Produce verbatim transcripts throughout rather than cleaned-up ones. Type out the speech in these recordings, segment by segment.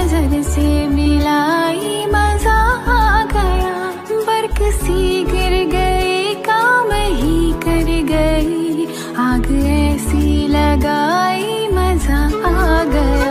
नजर से मिलाई मजा आ गया, बरक सी गिर गई काम ही कर गई, आग ऐसी लगाई मजा आ गया।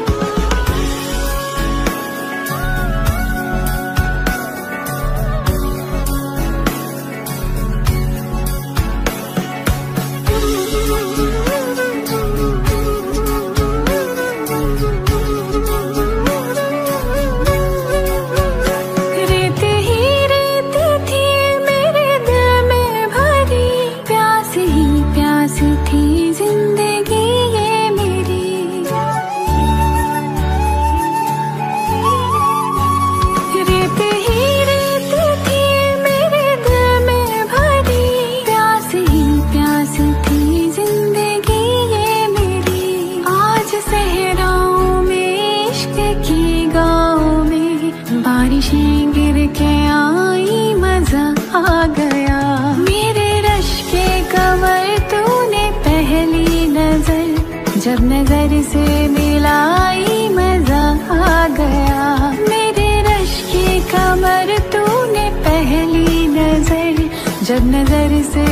बारिशें गिर के आई मजा आ गया, मेरे रश के कमर तूने पहली नजर जब नजर से मिलाई मजा आ गया, मेरे रश के कमर तूने पहली नजर जब नजर से